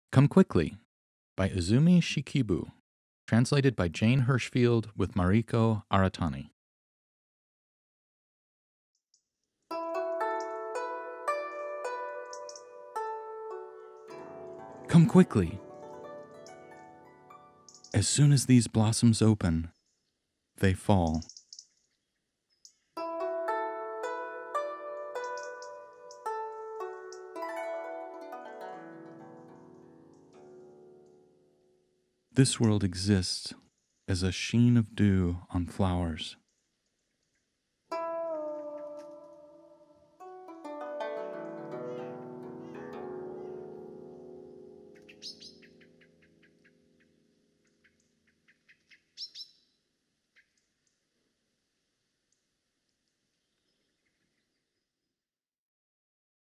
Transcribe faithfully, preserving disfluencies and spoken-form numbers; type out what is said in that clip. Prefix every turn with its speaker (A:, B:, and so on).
A: Come Quickly by Izumi Shikibu, translated by Jane Hirshfield with Mariko Aratani. Come quickly! As soon as these blossoms open, they fall. This world exists as a sheen of dew on flowers.